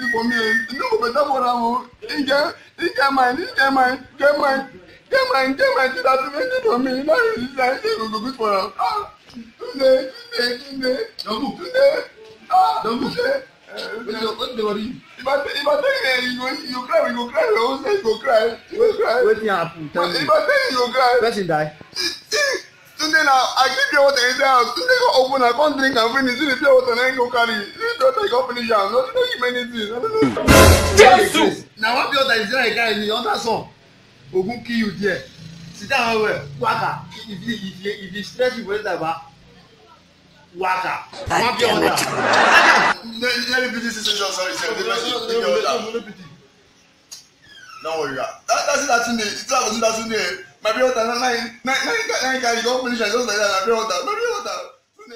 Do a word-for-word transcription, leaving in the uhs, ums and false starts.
for me. No better for them. He get, he get mine, he get mine, get mine, get mine, get mine. That to make it for me. Now he's like, he go good for them. Ah, today, today, today, don't today. Ah, don't today. What the worry? If I if I tell you, you go, you cry, you go cry. You always say you go cry. You go cry. Wetin happen? Tell me. If I tell you, you go cry. Person die. Today now, I give you water in the house. Today go open, I can't drink and finish. See the pure water and I go carry. See the water, I go finish am. No, don't give me anything. I don't know. Jesus! Now what pure water is there? I carry you under sun. Ogun kill you there. Sit down well. Waka. If you if you if you stress you for that back. Waka. One pure water. Let me pity situation. Sorry, sir. Don't worry. That that's it. That's it. It's not that. My pure water, nine nine nine nine carry. Go finish and just like that. My pure water. My pure water.